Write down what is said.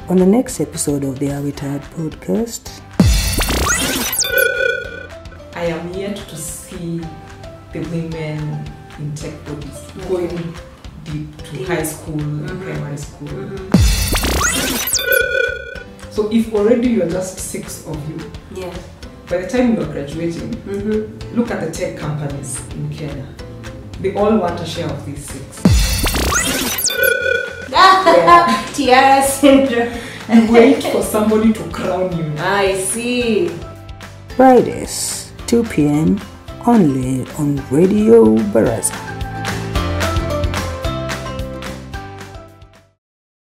On the next episode of the AWiTad podcast, I am yet to see the women in tech bodies going deep to high school and primary school. So if already you're just 6 of you, by the time you're graduating, look at the tech companies in Kenya. They all want a share of these 6. Tiara syndrome. You wait for somebody to crown you. I see. Fridays, 2 p.m. only on Radio Baraza.